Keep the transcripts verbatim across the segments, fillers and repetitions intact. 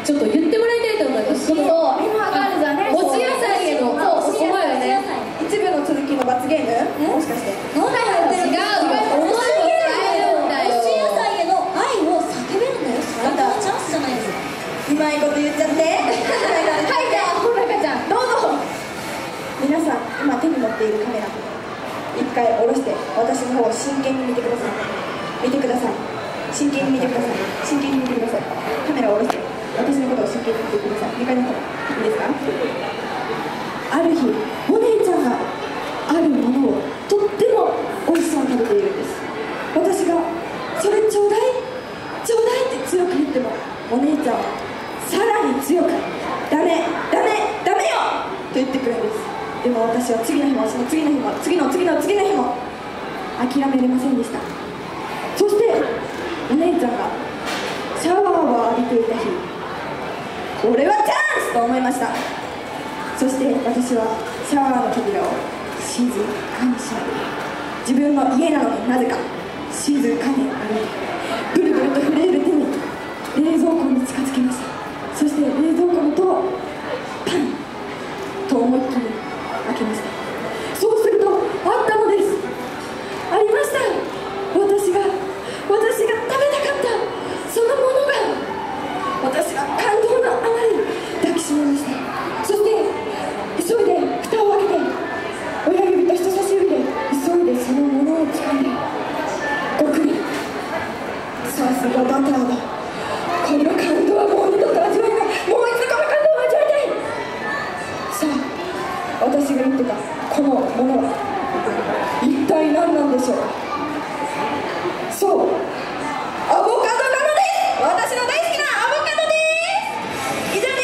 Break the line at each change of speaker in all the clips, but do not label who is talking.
ちょっと言ってもらいたいと思います。そう、
今ガールズはね、
おし野菜への、そう、そこよね。
一部の続きの罰ゲーム？もしかして。
なんだよ、違う。おし野菜への愛を叫べるんだよ。最高のチャンスじゃないですか。
うまいこと言っちゃって。はい、じゃあ、ほのかちゃん、どうぞ。皆さん、今手に持っているカメラ、一回下ろして、私の方を真剣に見てください。見てください。真剣に見てください。真剣に見てください。カメラを下ろして、私のことを真剣に見てください。にかいの方、いいですか？ある日、お姉ちゃんがあるものをとっても美味しそうに食べているんです。私がそれちょうだいちょうだいって強く言っても、お姉ちゃんはさらに強くダメダメダメよと言ってくるんです。でも私は次の日もその次の日も次の次の次の日も諦めれませんでした。そしてお姉ちゃんがシャワーを浴びていた日、これはチャンスと思いました。そして私はシャワーの扉を静かに閉め、自分の家なのになぜか静かに歩いて、ぐるぐると震える手に冷蔵庫に近づきました。そして冷蔵庫の戸をパンと思いっきり開けました。そうするとあったのです。ありました。私が私が食べたかったそのものが、私は感動のあまり抱きしめました。そして急いで蓋を開けて、親指と人差し指で急いでそのものを掴んで、ごくり、さすがバターだ、この感動はもう二度と味わえない、もう一度この感動を味わいたい。さあ、私が言ってたこのものは一体何なんでしょうか。そう、アボカドなのです。私の大好きなアボカドです。以上です。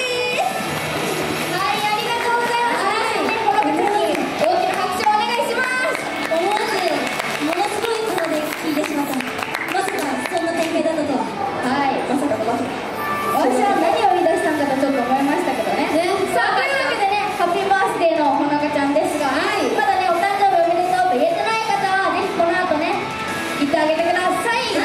はい、ありがとうございます。ね、この方に大きな拍手をお願いします。思わずものすごい声で聞いてしまった。まさかそんな展開だったとは。はい、
まさかのまさか。
私は何を言い出したんかとちょっと思いましたけどね。ね、さあ、というわけでね、ハッピーバースデーのほのかちゃんですが、はい、まだね、お誕生日おめでとうと言えてない方はね、この後ね、言ってあげてください。